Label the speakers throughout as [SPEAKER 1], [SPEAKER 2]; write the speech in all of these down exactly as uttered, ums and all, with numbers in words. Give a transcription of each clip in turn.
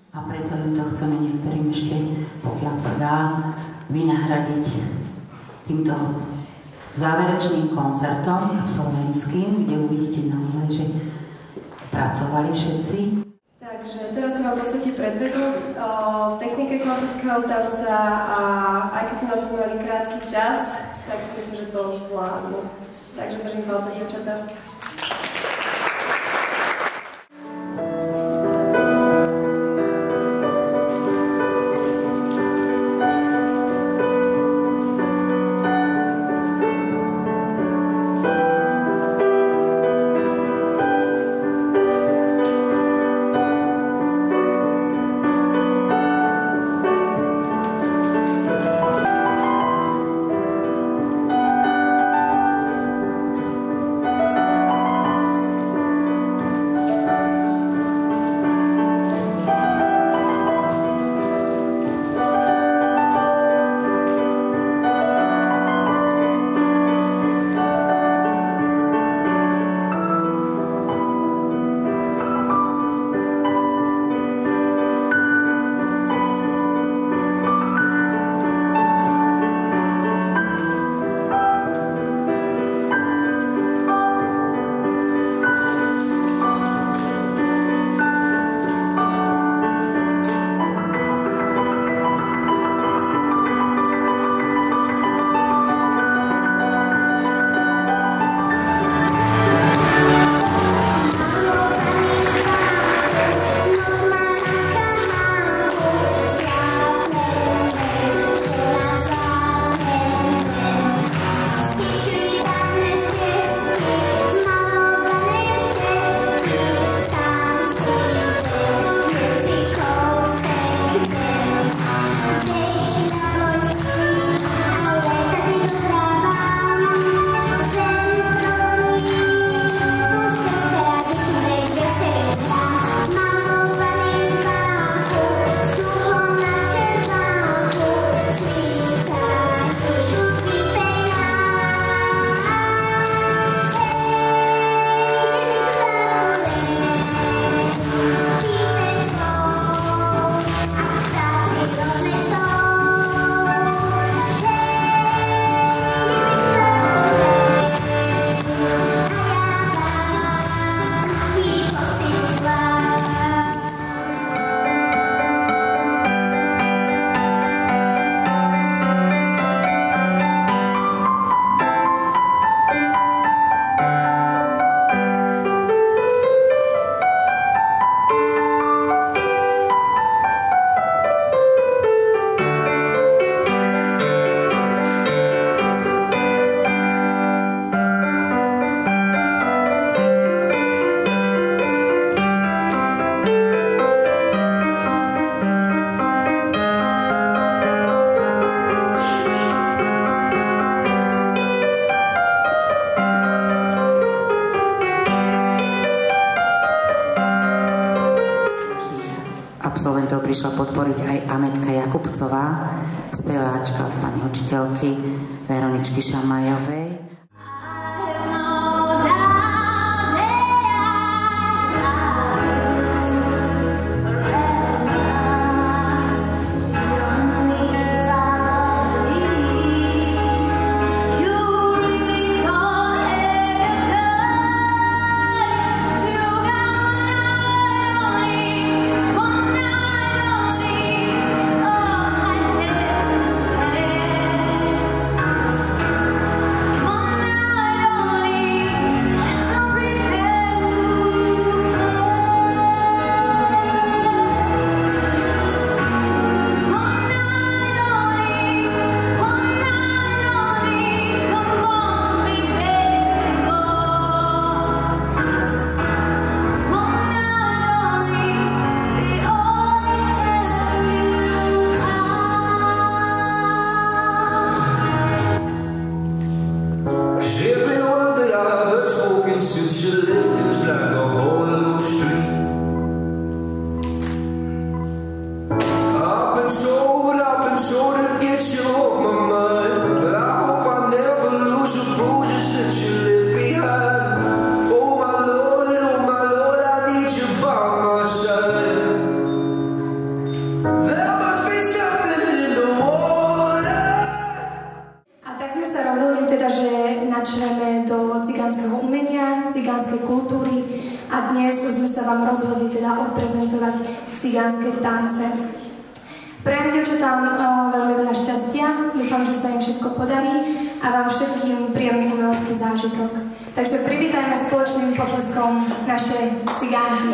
[SPEAKER 1] a preto im to chceme niektorým ešte, pokiaľ sa dá, vynahradiť týmto záverečným koncertom absolventským, kde uvidíte naozaj, že pracovali všetci.
[SPEAKER 2] Takže teraz som vám v podstate predvedol o technike klasického tanca a aj keď sme na to mali krátky čas, tak si myslím, že to zvládnu. Takže držím palce, dievčatá.
[SPEAKER 1] Absolventov prišla podporiť aj Anetka Jakubcová, speváčka od pani učiteľky Veroničky Šamajovej.
[SPEAKER 3] Oh, a dnes sme sa vám rozhodli teda odprezentovať cigánske tance. Prajem dievčatám uh, veľmi veľa šťastia, dúfam, že sa im všetko podarí a vám všetkým príjemný umelecký zážitok. Takže privítajme spoločným potleskom naše cigánky.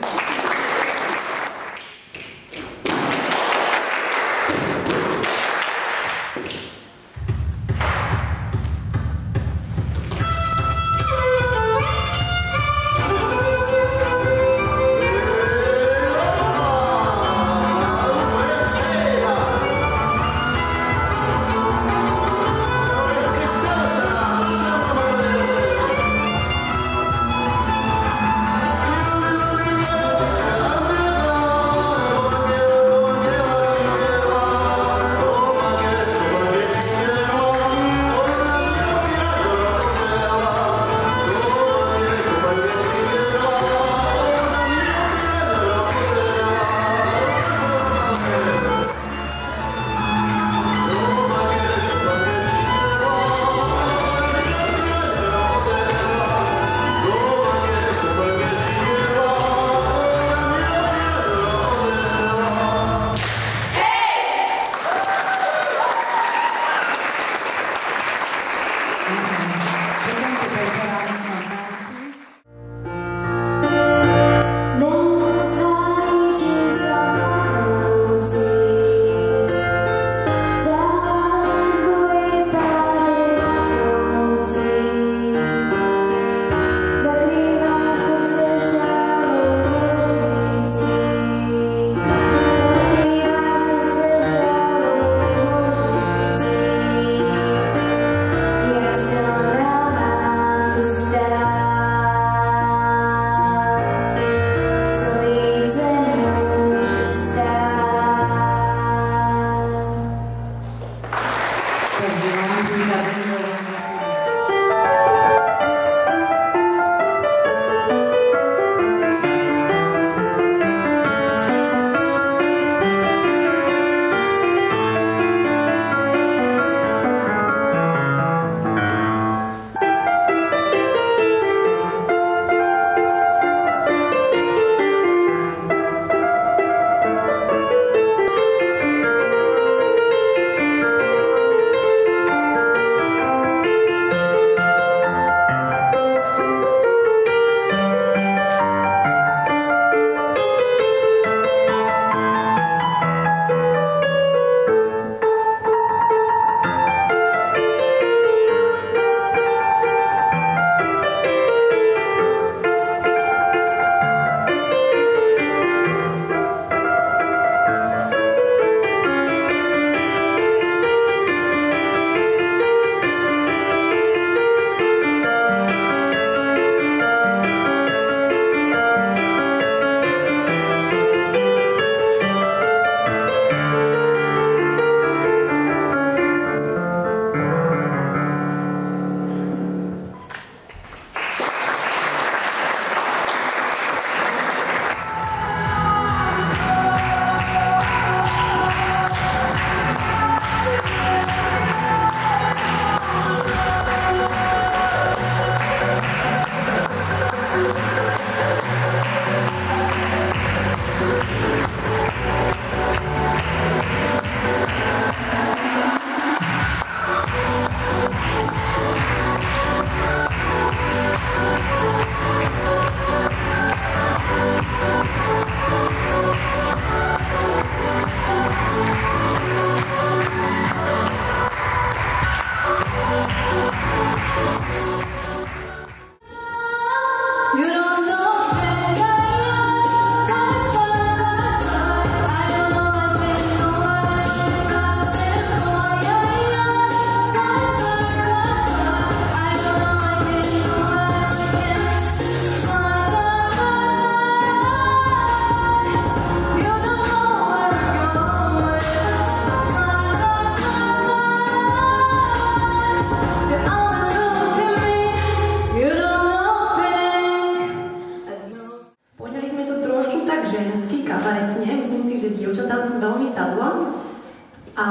[SPEAKER 4] A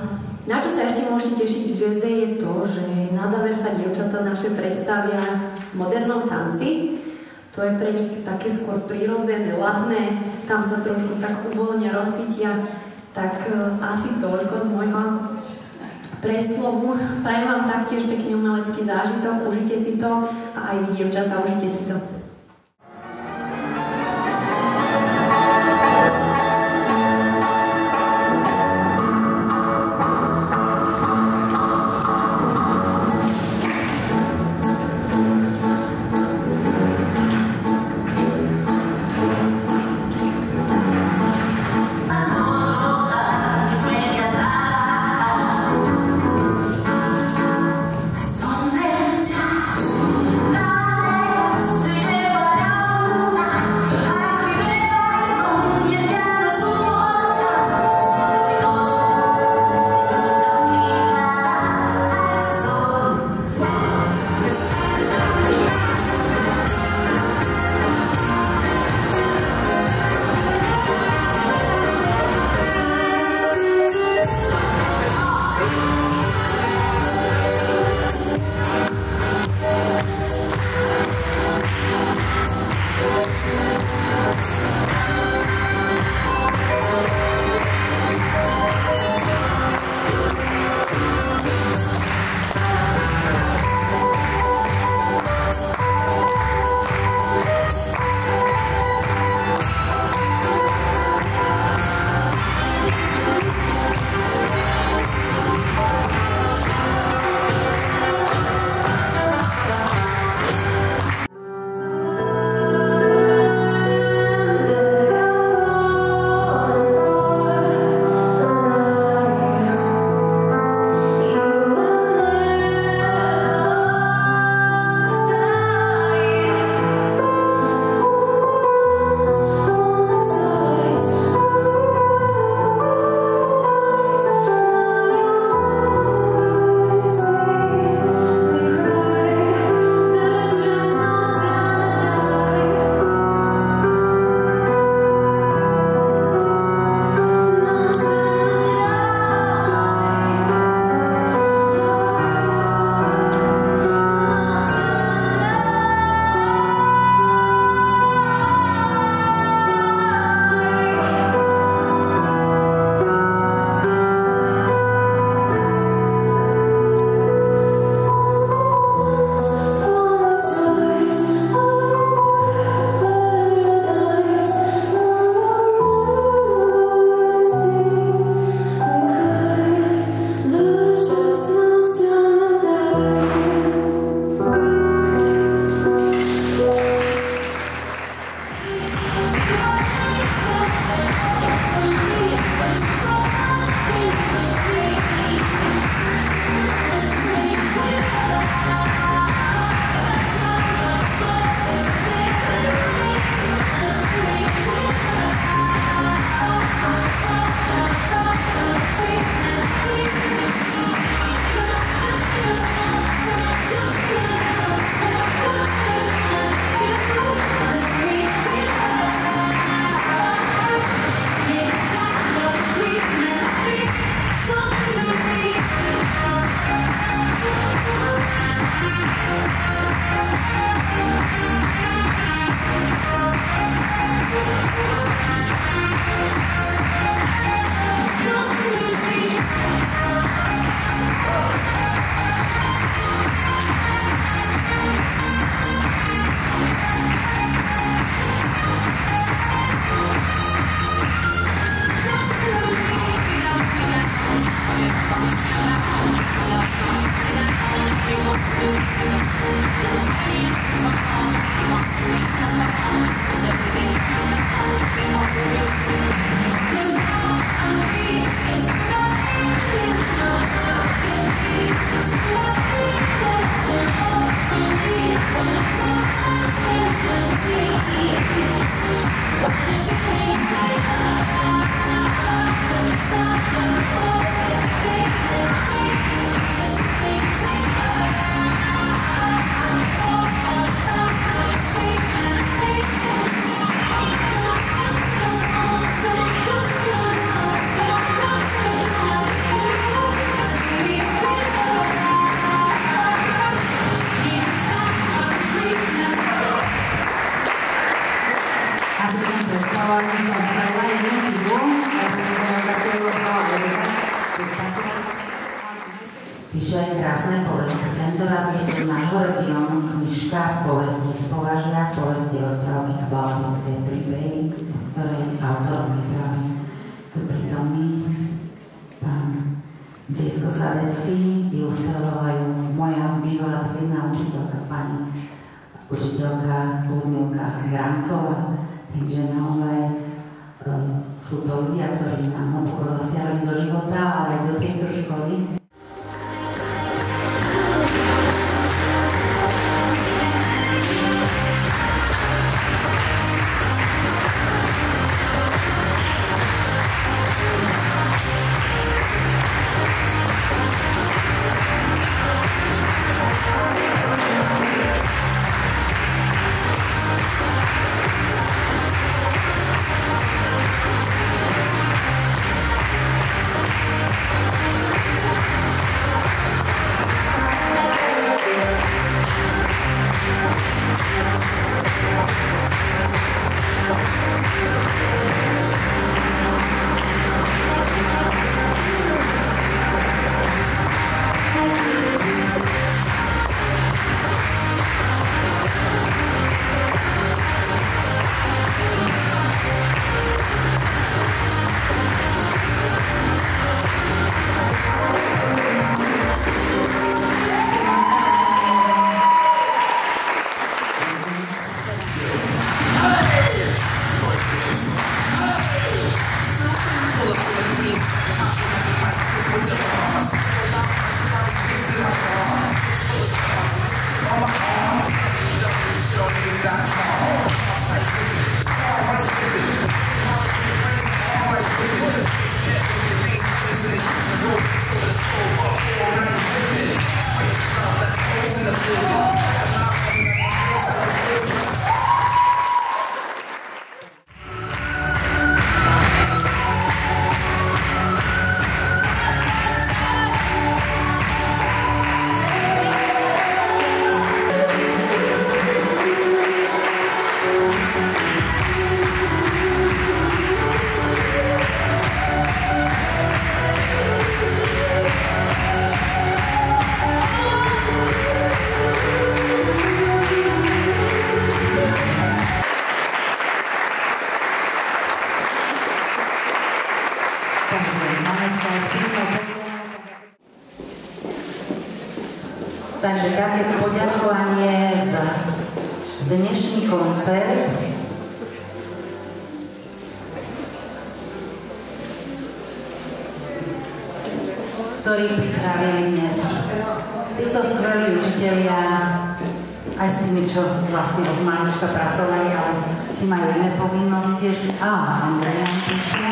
[SPEAKER 4] na čo sa ešte môžete tešiť v jazze je to, že na záver sa dievčatá naše predstavia v modernom tanci. To To je pre nich také skôr prirodzené, ladné, tam sa trošku tak uvoľnia, rozcítia. Tak uh, asi toľko z môjho preslovu. Prajem vám taktiež pekný umelecký zážitok, užite si to a aj vy, dievčatá, užite si to.
[SPEAKER 5] Son del jazz, dale, estoy
[SPEAKER 1] A pri tom predstavovaní som spravila jednu chybu, píše aj krásne povesti. Tento raz je to z nášho regiónu knižka povesti z považia, povesti, rozprávky a baladické príbehy, ktoré autorom je práve tu prítomný pán Gejsko Sadecký. Ilustrovala ju moja bývalá triedna učiteľka, pani učiteľka Ľudmilka Grancová. Takže naozaj e, sú to ľudia, ktorí nám hlboko zasiahli do života, ale aj do tejto školy. Takže také poďakovanie za dnešný koncert. Ktorý pripravili dnes títo skvelí učitelia, aj s tými, čo vlastne od malička pracovali, ale tí majú iné povinnosti ešte. Á, Andrea prišla.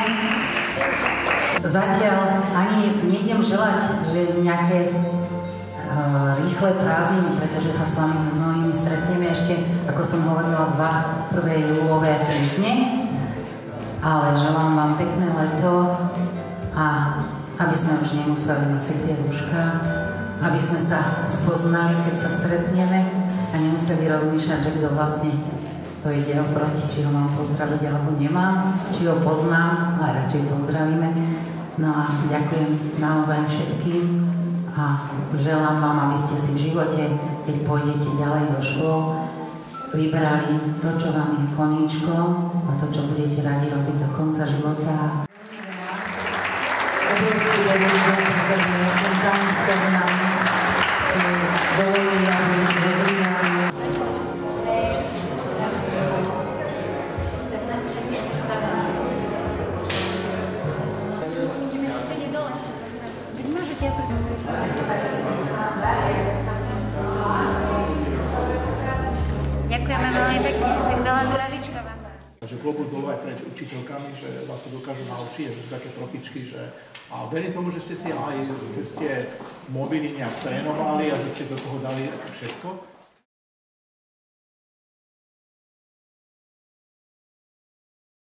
[SPEAKER 1] Zatiaľ ani nejdem želať, že nejaké uh, rýchle prázdniny, pretože sa s vami mnohými stretneme ešte, ako som hovorila, dva prvé júlové týždne. Ale želám vám pekné leto a aby sme už nemuseli nosiť tie rúška, aby sme sa spoznali, keď sa stretneme a nemuseli rozmýšľať, že kto vlastne to ide oproti, či ho mám pozdraviť alebo nemám, či ho poznám, ale radšej pozdravíme. No a ďakujem naozaj všetkým a želám vám, aby ste si v živote, keď pôjdete ďalej do škôl, vybrali to, čo vám je koníčko a to, čo budete radi robiť do konca života.
[SPEAKER 5] Ďakujeme veľmi pekne, tak veľa zdravíčka vám.
[SPEAKER 6] Takže klobúk dolu aj pred učiteľkami, že vás to dokážu naučiť, že sú také trofičky, že a verím tomu, že ste si aj, že ste mobily nejak trénovali a že ste do toho dali všetko.